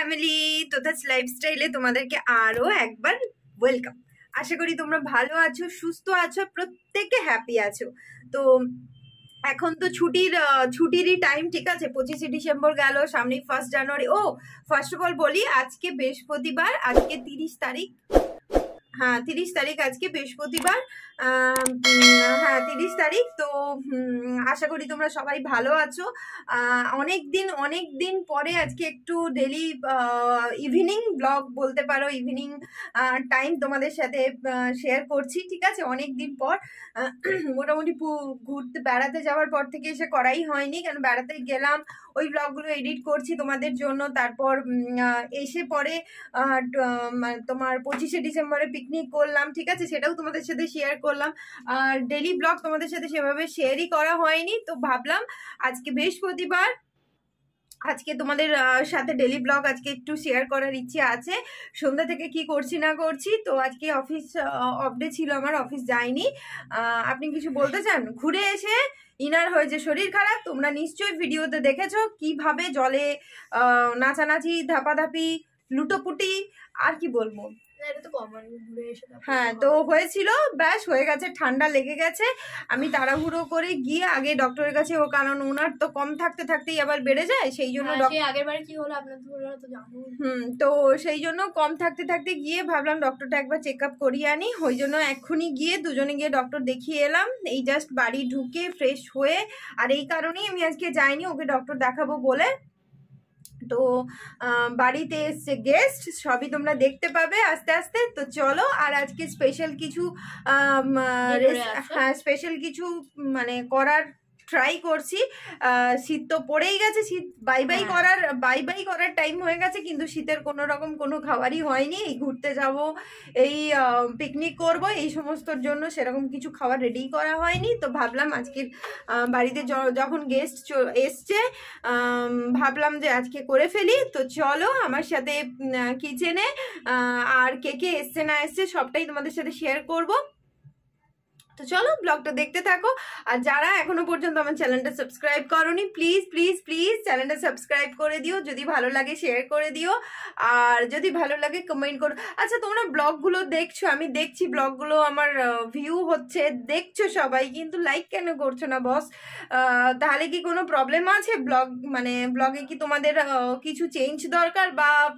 Family, তোতাস লাইফস্টাইলে তোমাদেরকে আরো একবার ওয়েলকাম। আশা করি তোমরা ভালো আছো, সুস্থ আছো, প্রত্যেকে হ্যাপি আছো। তো এখন তো ছুটিরই টাইম, ঠিক আছে। 25শে ডিসেম্বর গেল, সামনেই 1 জানুয়ারি। ও ফার্স্ট অফ অল বলি, আজকে বৃহস্পতিবার, আজকে 30 তারিখ। হ্যাঁ 30 তারিখ, আজকে বৃহস্পতিবার। হ্যাঁ 30 তারিখ। তো আশা করি তোমরা সবাই ভালো আছো। অনেক দিন পরে আজকে একটু ডেলি ইভিনিং ব্লগ বলতে পারো, ইভিনিং টাইম তোমাদের সাথে শেয়ার করছি, ঠিক আছে। অনেক দিন পর মোটামুটি ঘুরতে বেড়াতে যাওয়ার পর থেকে এসে করাই হয়নি, কারণ বেড়াতে গেলাম, ওই ব্লগগুলো এডিট করছি তোমাদের জন্য। তারপর এসে পরে তোমার 25শে ডিসেম্বরে পিকনিক করলাম, ঠিক আছে, সেটাও তোমাদের সাথে শেয়ার করলাম। আর ডেলি ব্লগ তোমাদের সাথে সেভাবে শেয়ারই করা হয়নি, তো ভাবলাম আজকে বৃহস্পতিবার, আজকে তোমাদের সাথে ডেলি ব্লগ আজকে একটু শেয়ার করার ইচ্ছে আছে। সন্ধ্যা থেকে কি করছি না করছি। তো আজকে অফিস অফ ডে ছিল, আমার অফিস যাইনি। আপনি কিছু বলতে চান? ঘুরে এসে ইনার হয়েছে শরীর খারাপ, তোমরা নিশ্চয়ই ভিডিওতে দেখেছো কিভাবে জলে নাচানাচি, ধাপাধাপি, লুটোপুটি, আর কি বলবো। হ্যাঁ তো হয়েছিল, ব্যাস হয়ে গেছে, ঠান্ডা লেগে গেছে। আমি তাড়াহুড়ো করে গিয়ে আগে ডক্টরের কাছে, ও কারণ ওনার তো কম থাকতে থাকতেই আবার বেড়ে যায়, সেই জন্য আগেরবার কি হলো আপনার তো জানো। তো সেই জন্য কম থাকতে থাকতে গিয়ে ভাবলাম ডক্টরটা একবার চেক আপ করিয়ে আনি। ওই জন্য এক্ষুনি গিয়ে দুজনে গিয়ে ডক্টর দেখিয়ে এলাম, এই জাস্ট বাড়ি ঢুকে ফ্রেশ হয়ে। আর এই কারণেই আমি আজকে যাইনি, ওকে ডক্টর দেখাবো বলে। তো বাড়িতে এসছে গেস্ট, সবই তোমরা দেখতে পাবে আস্তে আস্তে। তো চলো, আর আজকে স্পেশাল কিছু হ্যাঁ স্পেশাল কিছু মানে করার ট্রাই করছি। শীত তো পড়েই গেছে, শীত বাই বাই করার টাইম হয়ে গেছে, কিন্তু শীতের কোনো রকম কোনো খাবারই হয়নি। এই ঘুরতে যাব, এই পিকনিক করব, এই সমস্তর জন্য সেরকম কিছু খাবার রেডি করা হয়নি। তো ভাবলাম আজকের বাড়িতে যখন গেস্ট এসছে, ভাবলাম যে আজকে করে ফেলি। তো চলো আমার সাথে কিচেনে, আর কে কে এসছে না এসছে সবটাই তোমাদের সাথে শেয়ার করব। তো চলো ব্লগটা দেখতে থাকো। আর যারা এখনো পর্যন্ত আমার চ্যানেলটা সাবস্ক্রাইব করোনি, প্লিজ প্লিজ প্লিজ চ্যানেলটা সাবস্ক্রাইব করে দিও, যদি ভালো লাগে শেয়ার করে দিও, আর যদি ভালো লাগে কমেন্ট করো। আচ্ছা তোমরা ব্লগগুলো দেখছো, আমি দেখছি ব্লগগুলো আমার ভিউ হচ্ছে, দেখছো সবাই, কিন্তু লাইক কেন করছো না বস? তাহলে কি কোনো প্রবলেম আছে? ব্লগে কি তোমাদের কিছু চেঞ্জ দরকার,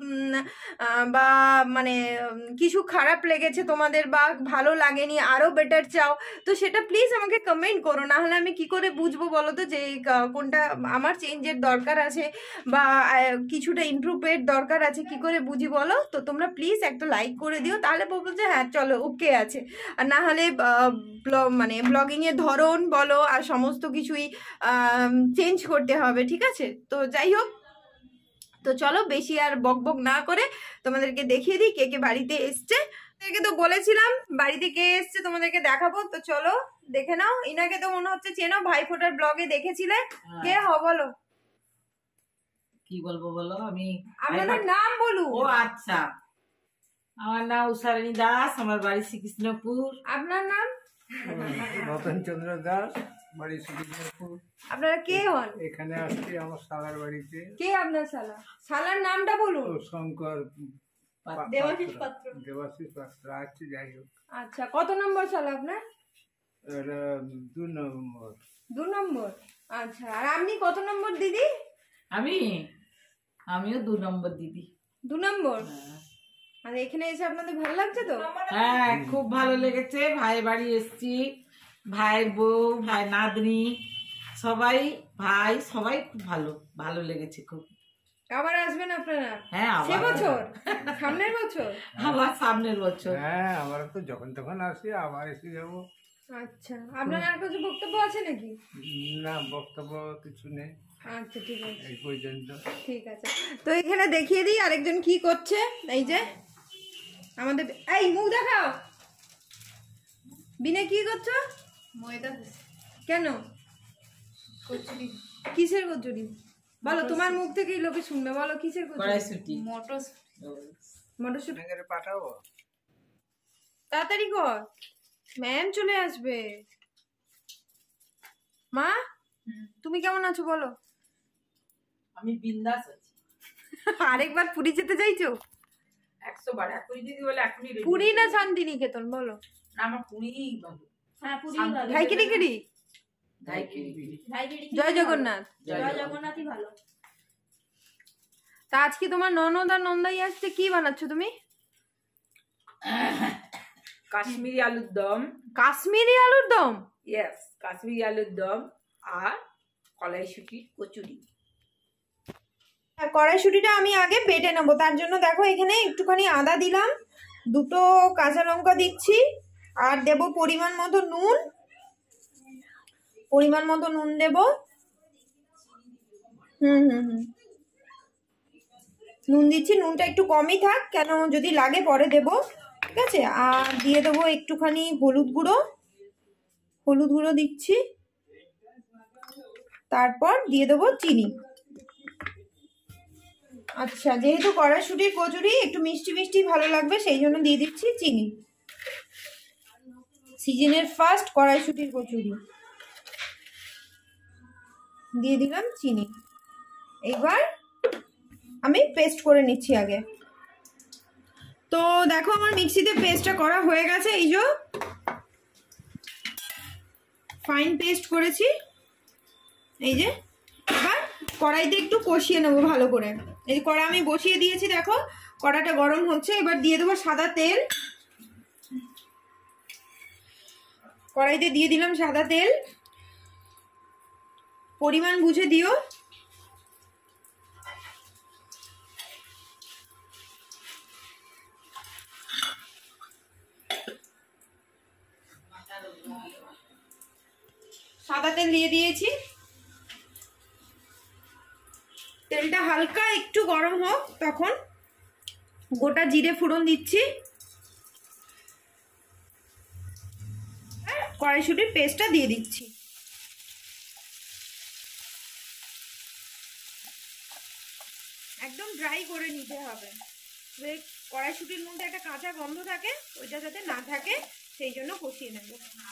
বা মানে কিছু খারাপ লেগেছে তোমাদের, বা ভালো লাগেনি, আরো বেটার চাও, তো সেটা প্লিজ আমাকে কমেন্ট করো। না হলে আমি কি করে বুঝবো বলো তো যে কোনটা আমার চেঞ্জের দরকার আছে, বা কিছুটা ইমপ্রুভের দরকার আছে, কি করে বুঝি বলো? তো তোমরা প্লিজ একটা লাইক করে দিও, তাহলে বলবো যে হ্যাঁ চলো ওকে আছে। আর না হলে ব্লগিংয়ের ধরন বলো আর সমস্ত কিছুই চেঞ্জ করতে হবে, ঠিক আছে। তো যাই হোক, তো চলো বেশি আর বক না করে তোমাদেরকে দেখিয়ে দিই কে কে বাড়িতে এসছে। তো বলেছিলাম বাড়িতে কে এসছে তোমাদেরকে দেখাবো, তো চলো দেখে নাও। ইনাকে তো মনে হচ্ছে চেনো, ভাইফোঁটার ব্লগে দেখেছিলে। কে বলো? কি বলবো বলো? আপনার নাম বলুন। ও আচ্ছা, আমার নাম উষারানী দাস, আমার বাড়ি শ্রীকৃষ্ণপুর। আপনার নাম? রতন চন্দ্র দাস, বাড়ি শ্রীকৃষ্ণপুর। আপনারা কে হন? এখানে আসছি আমার শালার বাড়িতে। কে আপনার শালা? শালার নামটা বলুন। শঙ্কর দেবাশিস পাত্র। দেবাশিস পাত্র আসছে, যাই হোক। আচ্ছা কত নম্বর শালা আপনার? 2 নম্বর। 2 নম্বর। আচ্ছা, আর আপনি কত নম্বর দিদি? আমিও 2 নম্বর দিদি। 2 নম্বর। আর এখানে এসে আপনাদের ভালো লাগছে তো? হ্যাঁ খুব ভালো লেগেছে। ভাই বাড়ি এসছি, ভাইয়ের বউ, ভাই নাতনি, সবাই খুব ভালো লেগেছে খুব। আবার আসবেন আপনারা? হ্যাঁ সে বছর, সামনের বছর? আবার সামনের বছর। হ্যাঁ আমরা তো যখন তখন আসি, আবার এসে যাব। আচ্ছা, আপনার আর কিছু বক্তব্য আছে নাকি? না, বক্তব্য কিছু নেই। আচ্ছা ঠিক আছে, এই পর্যন্ত। ঠিক আছে। তো এখানে দেখিয়ে দিই আরেকজন কি করছে। এই যে আমাদের, এই মুখ দেখাও। বিনে কি করছো? ময়দা কেন? কচুরি। কিসের কচুরি বলো? তোমার মুখ থেকেই লোকে শুনবে, বলো কিসের কচুরি? কড়াইশুঁটি। মটরশুঁটি পাঠাবো, তাড়াতাড়ি কর, ম্যাম চলে আসবে। মা তুমি কেমন আছো বলো? আমি বিন্দাস আছি। আরেকবার পুরী যেতে চাইছো? 100 বার এখনই যদি বলে এখনই ready পুরী হয়ে না যাবে। শান্তিনিকেতন বলো? না, আমার পুরীই ভালো। হ্যাঁ পুরি শান্তি ভালো। ধাইকিরিকিরি, ধাইকিরি। ধাইগিরি জয় জগন্নাথ। জয় জগন্নাথই ভালো। তা আজকে তোমার ননদ আর নন্দাই আসছে, কি বানাচ্ছ তুমি? কাশ্মীরি আলুর দম। কাশ্মীরি আলুর দম? ইয়েস, কাশ্মীরি আলুর দম আর কলাইশুটির কচুরি। কড়াইশুঁটিটা আমি আগে বেটে নেবো, তার জন্য দেখো এখানে একটুখানি আদা দিলাম, 2টো কাঁচা লঙ্কা দিচ্ছি, আর দেব পরিমাণ মতো নুন, দেব। নুন দিচ্ছি, নুনটা একটু কমই থাক, কেন যদি লাগে পরে দেব, ঠিক আছে। আর দিয়ে দেবো একটুখানি হলুদ গুঁড়ো দিচ্ছি, তারপর দিয়ে দেবো চিনি। আচ্ছা, যেহেতু কড়াইশুঁটির কচুরি একটু মিষ্টি মিষ্টি ভালো লাগবে, সেই জন্য দিয়ে দিচ্ছি চিনি। সিজনের ফার্স্ট কড়াইশুঁটির কচুরি, দিয়ে দিলাম চিনি। এবার আমি পেস্ট করে নিচ্ছি আগে। তো দেখো আমার মিক্সিতে পেস্টটা করা হয়ে গেছে, এই যে ফাইন পেস্ট করেছি। এই যে এবার কড়াইতে একটু কষিয়ে নেবো ভালো করে। এই কড়া আমি বসিয়ে দিয়েছি, দেখো কড়াটা গরম হচ্ছে। এবার দিয়ে দেবো সাদা তেল, কড়াইতে দিয়ে দিলাম সাদা তেল, পরিমাণ বুঝে দিও। সাদা তেল দিয়ে দিয়েছি, তেলটা হালকা একটু গরম হোক, তখন গোটা জিরে ফোড়ন দিচ্ছি, কড়াইশুঁটির পেস্টটা দিয়ে দিচ্ছি। একদম ড্রাই করে নিতে হবে, কড়াইশুঁটির মধ্যে একটা কাঁচা গন্ধ থাকে, ওইটা যাতে না থাকে সেই জন্য কষিয়ে নেব।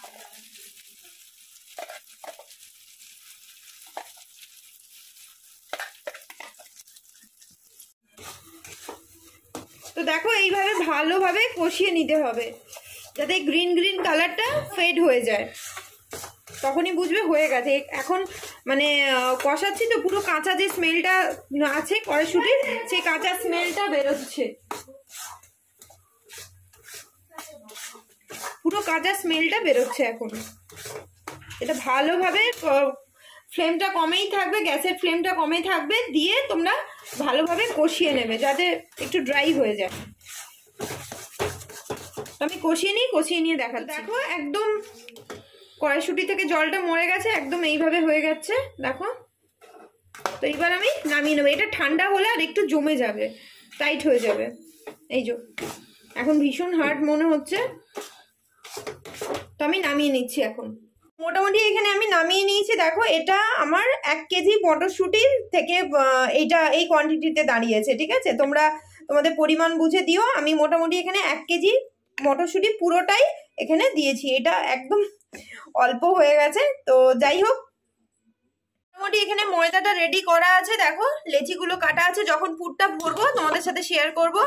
তো দেখো এইভাবে ভালোভাবে কষিয়ে নিতে হবে, যাতে গ্রিন গ্রিন কালারটা ফেড হয়ে যায়, তখনই বুঝবে হয়ে গেছে। এখন মানে কষাচ্ছি তো পুরো কাঁচা যে স্মেলটা আছে কড়াইশুঁটির, সেই কাঁচা স্মেলটা বেরোচ্ছে, পুরো কাঁচা স্মেলটা বেরোচ্ছে এখন। এটা ভালোভাবে ফ্লেমটা কমেই থাকবে, গ্যাসের ফ্লেমটা কমেই থাকবে, দিয়ে তোমরা ভালোভাবে কষিয়ে নেবে যাতে একটু ড্রাই হয়ে যায়। তো আমি কষিয়ে নিয়ে দেখাচ্ছি। দেখো একদম কড়াইশুঁটি থেকে জলটা মরে গেছে, একদম এইভাবে হয়ে গেছে দেখো। তো এইবার আমি নামিয়ে নেবো, এটা ঠান্ডা হলে আর একটু জমে যাবে, টাইট হয়ে যাবে। এই যে এখন ভীষণ হার্ড মনে হচ্ছে, তো আমি নামিয়ে নিচ্ছি এখন। মোটামুটি এখানে আমি নামিয়ে নিয়েছি, দেখো এটা আমার 1 কেজি মটরশুঁটির থেকে এই কোয়ান্টিটিতে দাঁড়িয়েছে, ঠিক আছে। তোমরা তোমাদের পরিমাণ বুঝে দিও। আমি মোটামুটি এখানে 1 কেজি মটরশুঁটি পুরোটাই এখানে দিয়েছি, এটা একদম অল্প হয়ে গেছে। তো যাই হোক, মোটামুটি এখানে ময়দাটা রেডি করা আছে, দেখো লেচিগুলো কাটা আছে, যখন পুরটা ভরবো তোমাদের সাথে শেয়ার করব।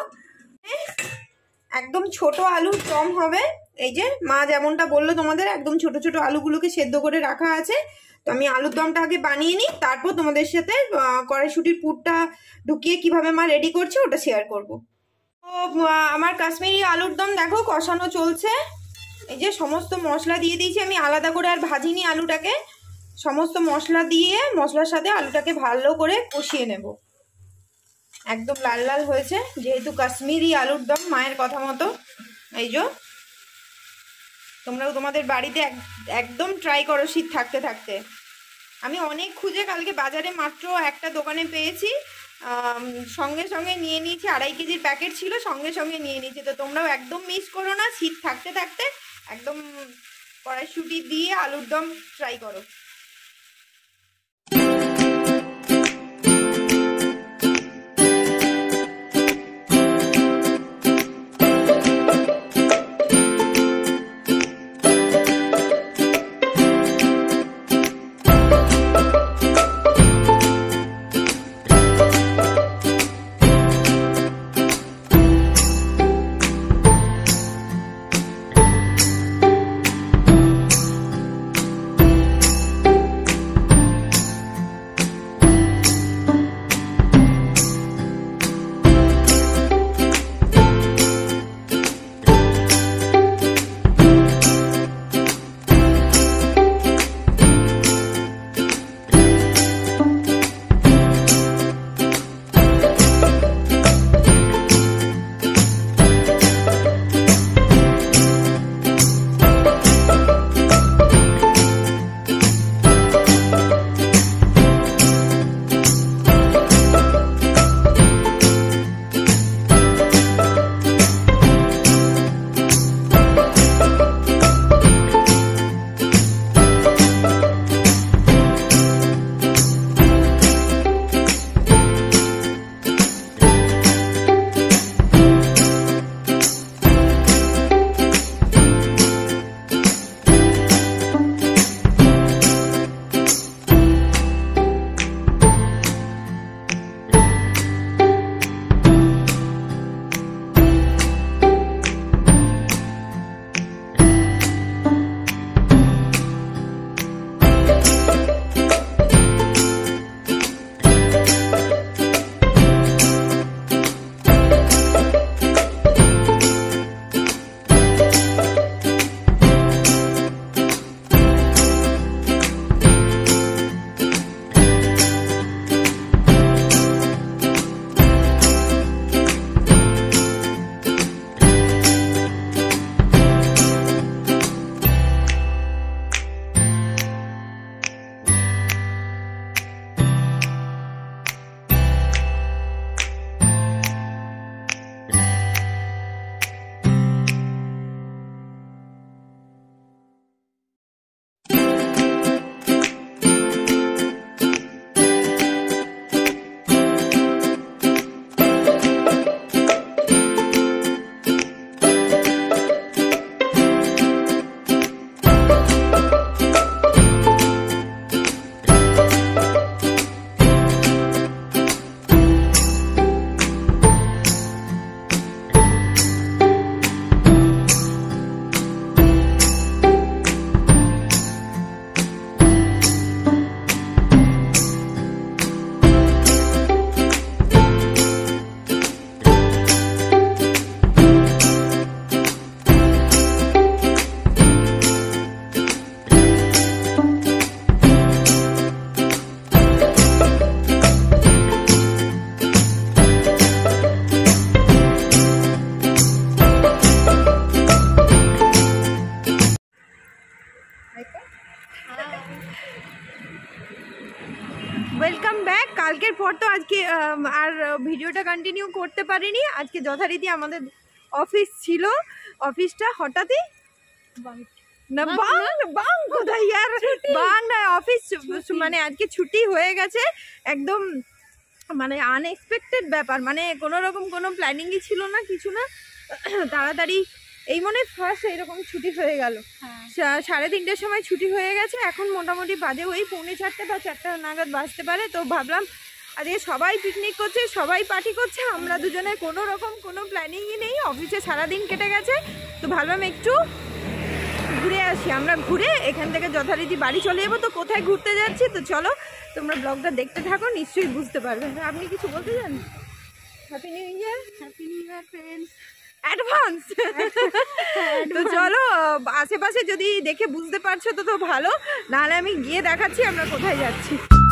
একদম ছোট আলুর দম হবে, এই যে মা যেমনটা বললো তোমাদের, একদম ছোট ছোট আলুগুলোকে সেদ্ধ করে রাখা আছে। তো আমি আলুর দমটা আগে বানিয়ে নিই, তারপর তোমাদের সাথে কড়াইশুঁটির পুরটা ঢুকিয়ে কিভাবে মা রেডি করছে ওটা শেয়ার করব। তো আমার কাশ্মীরি আলুর দম দেখো কষানো চলছে, এই যে সমস্ত মশলা দিয়ে দিয়েছি আমি, আলাদা করে আর ভাজিনি আলুটাকে, সমস্ত মশলা দিয়ে মশলার সাথে আলুটাকে ভালো করে কষিয়ে নেব। একদম লাল লাল হয়েছে, যেহেতু কাশ্মীরি আলুর দম মায়ের কথা মতো। এই যে তোমরাও তোমাদের বাড়িতে একদম ট্রাই করো শীত থাকতে থাকতে। আমি অনেক খুঁজে কালকে বাজারে মাত্র একটা দোকানে পেয়েছি, সঙ্গে সঙ্গে নিয়ে নিয়েছি, 2.5 কেজির প্যাকেট ছিল, সঙ্গে সঙ্গে নিয়ে নিয়েছি। তো তোমরাও একদম মিস করো না, শীত থাকতে থাকতে একদম কড়াইশুঁটি দিয়ে আলুর দম ট্রাই করো। কালকের পর তো আজকে আর ভিডিওটা কন্টিনিউ করতে পারিনি। আজকে যথারীতি আমাদের অফিস ছিল, অফিসটা হঠাৎই না বাং কোথায় ইয়ার বাং না অফিস মানে আজকে ছুটি হয়ে গেছে একদম, মানে আনএক্সপেক্টেড ব্যাপার, মানে কোনো রকম কোনো প্ল্যানিংই ছিল না, কিছু না, তাড়াতাড়ি এই মনে ফার্স্ট এরকম ছুটি হয়ে গেল। 3:30টার সময় ছুটি হয়ে গেছে, এখন মোটামুটি বাজে ওই 3:45 বা 4টা নাগাদ বাজতে পারে। তো ভাবলাম আজকে সবাই পিকনিক করছে, সবাই পার্টি করছে, আমরা দুজনে কোনো রকম কোনো প্ল্যানিংই নেই, অফিসে সারাদিন কেটে গেছে, তো ভাবলাম একটু ঘুরে আসি। আমরা ঘুরে এখান থেকে যথারীতি বাড়ি চলে যাবো। তো কোথায় ঘুরতে যাচ্ছি তো চলো তোমরা ব্লগটা দেখতে থাকো, নিশ্চয়ই বুঝতে পারবে। আপনি কিছু বলতে চান? Happy new year. Happy new year friends. Advance. তো চলো, আশেপাশে যদি দেখে বুঝতে পারছো তো ভালো, নাহলে আমি গিয়ে দেখাচ্ছি আমরা কোথায় যাচ্ছি।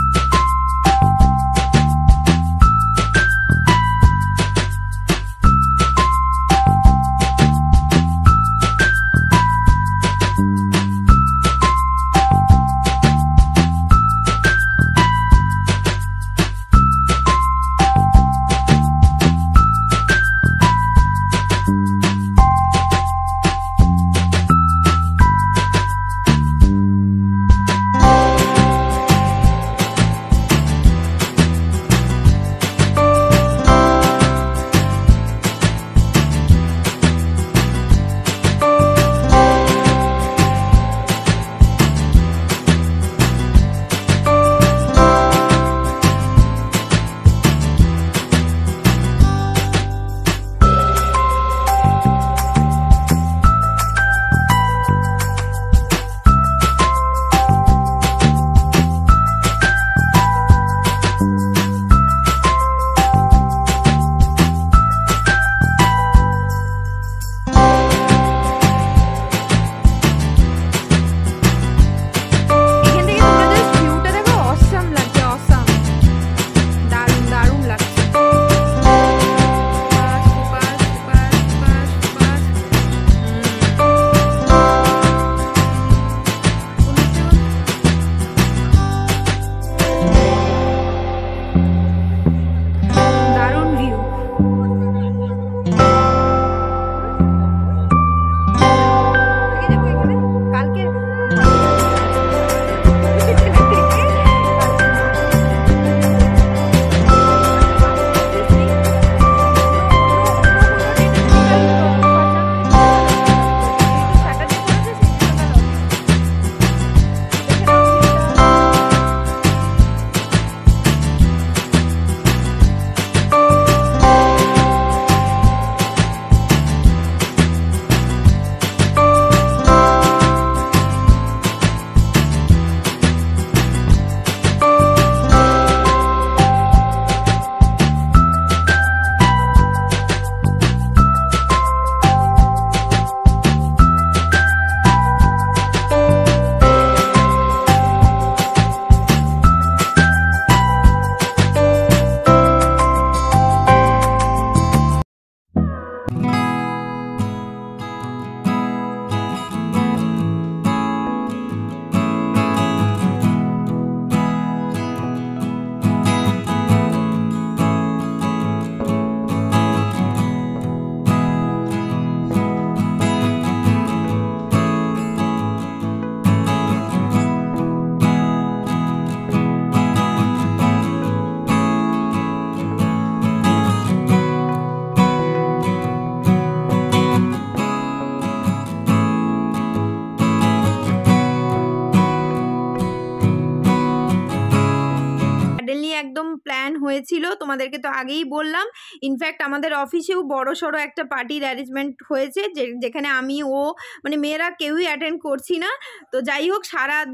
একদম প্ল্যান হয়েছিল, তোমাদেরকে তো আগেই বললাম। ইনফ্যাক্ট আমাদের অফিসেও বড় সড়ো একটা পার্টির অ্যারেঞ্জমেন্ট হয়েছে, যেখানে আমি ও মানে মেয়েরা কেউই অ্যাটেন্ড করছি না। তো যাই হোক,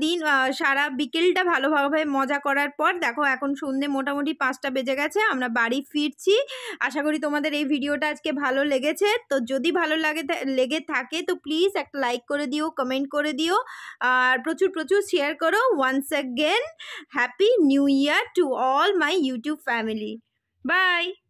সারা বিকেলটা ভালোভাবে মজা করার পর দেখো এখন সন্ধ্যে মোটামুটি 5টা বেজে গেছে, আমরা বাড়ি ফিরছি। আশা করি তোমাদের এই ভিডিওটা আজকে ভালো লেগেছে। তো যদি ভালো লেগে থাকে তো প্লিজ একটা লাইক করে দিও, কমেন্ট করে দিও, আর প্রচুর প্রচুর শেয়ার করো। Once again happy new year to all my YouTube family. Bye.